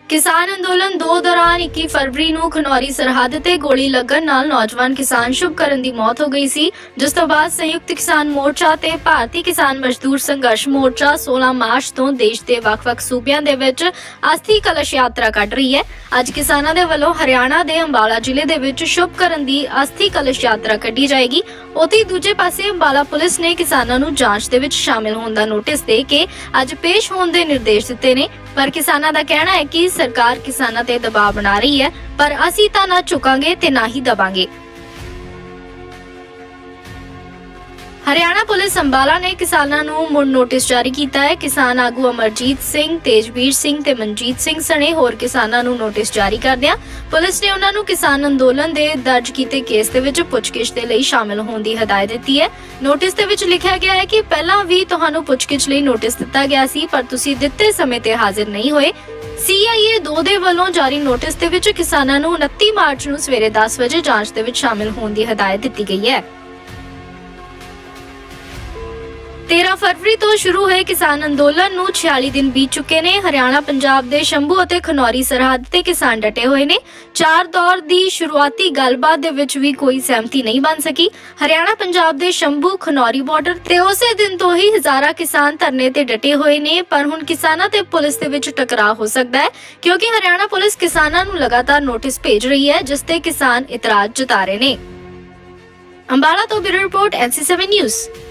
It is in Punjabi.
किसान अंदोलन 2 दौरान 21 फरवरी ਨੂੰ ਖਨੌਰੀ ਸਰਹੱਦ ਤੇ ਗੋਲੀ ਲੱਗਣ ਨਾਲ ਨੌਜਵਾਨ ਕਿਸਾਨ ਸ਼ੁਭਕਰਨ ਦੀ ਮੌਤ ਹੋ ਗਈ ਸੀ, ਜਿਸ ਤੋਂ ਬਾਅਦ ਸੰਯੁਕਤ ਕਿਸਾਨ ਮੋਰਚਾ ਤੇ ਭਾਰਤੀ ਕਿਸਾਨ ਮਜ਼ਦੂਰ ਸੰਘਰਸ਼ ਮੋਰਚਾ 16 ਮਾਰਚ ਤੋਂ ਦੇਸ਼ ਦੇ ਵੱਖ-ਵੱਖ ਸੂਬਿਆਂ ਦੇ ਵਿੱਚ ਅਸਥੀ ਕਲਸ਼ ਯਾਤਰਾ ਕੱਢ ਰਹੀ ਹੈ। ਅੱਜ ਕਿਸਾਨਾਂ ਦੇ ਵੱਲੋਂ ਹਰਿਆਣਾ ਦੇ ਅੰਬਾਲਾ ਜ਼ਿਲ੍ਹੇ ਦੇ ਵਿੱਚ ਸ਼ੁਭਕਰਨ ਦੀ ਅਸਥੀ ਕਲਸ਼ ਯਾਤਰਾ ਕੱਢੀ ਜਾਏਗੀ। ਉੱਥੇ ਦੂਜੇ ਪਾਸੇ ਅੰਬਾਲਾ ਪੁਲਿਸ ਨੇ ਕਿਸਾਨਾਂ ਨੂੰ ਜਾਂਚ ਦੇ ਵਿੱਚ ਸ਼ਾਮਿਲ ਹੋਣ ਦਾ ਨੋਟਿਸ ਦੇ ਕੇ ਅੱਜ ਪੇਸ਼ ਹੋਣ ਦੇ ਨਿਰਦੇਸ਼ ਦਿੱਤੇ ਨੇ, ਪਰ ਕਿਸਾਨਾਂ ਦਾ ਕਹਿਣਾ ਹੈ ਕਿ सरकार किसानों ते दबाव बना रही है, पर असी तां ना झुकांगे ते ना ही दबांगे। हरियाणा पुलिस अंबाला ने किसानां नूं मुड़ नोटिस जारी कीता है। किसान आगू अमरजीत सिंह, तेजवीर सिंह ते मनजीत सिंह सने होर किसानां नूं नोटिस जारी करदिआं पुलिस ने उन्हां नूं किसान अंदोलन दे दर्ज कीते केस दे विच पुछगिछ दे लई शामिल होण दी हदायत दित्ती है। नोटिस दे विच लिखिआ गया है कि पहलां भी तुहानूं पुछगिछ लई नोटिस दित्ता गया सी, पर तुसीं दित्ते समय ते हाजिर नहीं होए। CIA 2 ਦੇ ਵੱਲੋਂ ਜਾਰੀ ਨੋਟਿਸ ਦੇ ਵਿੱਚ ਕਿਸਾਨਾਂ ਨੂੰ 29 ਮਾਰਚ ਨੂੰ ਸਵੇਰੇ 10 ਵਜੇ ਜਾਂਚ ਦੇ ਵਿੱਚ ਸ਼ਾਮਿਲ ਹੋਣ ਦੀ ਹਦਾਇਤ ਦਿੱਤੀ ਗਈ ਹੈ। 13 ਫਰਵਰੀ ਤੋਂ ਸ਼ੁਰੂ ਹੋਏ ਕਿਸਾਨ ਅੰਦੋਲਨ ਨੂੰ 46 ਦਿਨ ਬੀਤ ਚੁੱਕੇ ਨੇ। ਹਰਿਆਣਾ ਪੰਜਾਬ ਦੇ ਸ਼ੰਭੂ ਅਤੇ ਖਨੌਰੀ ਸਰਹੱਦ ਤੇ ਕਿਸਾਨ ਡਟੇ ਹੋਏ ਨੇ। 4 ਦੌਰ ਦੀ ਸ਼ੁਰੂਆਤੀ ਗੱਲਬਾਤ ਦੇ ਵਿੱਚ ਵੀ ਕੋਈ ਸਹਿਮਤੀ ਨਹੀਂ ਬਣ ਸਕੀ। ਹਰਿਆਣਾ ਪੰਜਾਬ ਦੇ ਸ਼ੰਭੂ ਖਨੌਰੀ ਬਾਰਡਰ ਤੇ ਉਸੇ ਦਿਨ ਤੋਂ ਹੀ ਹਜ਼ਾਰਾਂ ਕਿਸਾਨ ਧਰਨੇ ਤੇ ਡਟੇ ਹੋਏ ਨੇ, ਪਰ ਹੁਣ ਕਿਸਾਨਾਂ ਤੇ ਪੁਲਿਸ ਦੇ ਵਿੱਚ ਟਕਰਾਅ ਹੋ ਸਕਦਾ ਹੈ, ਕਿਉਂਕਿ ਹਰਿਆਣਾ ਪੁਲਿਸ ਕਿਸਾਨਾਂ ਨੂੰ ਲਗਾਤਾਰ ਨੋਟਿਸ ਭੇਜ ਰਹੀ ਹੈ, ਜਿਸ ਤੇ ਕਿਸਾਨ ਇਤਰਾਜ਼ ਜਤਾ ਰਹੇ ਨੇ। ਅੰਬਾਲਾ ਤੋਂ ਬਿਊਰੋ ਰਿਪੋਰਟ NC7 ਨਿਊਜ਼।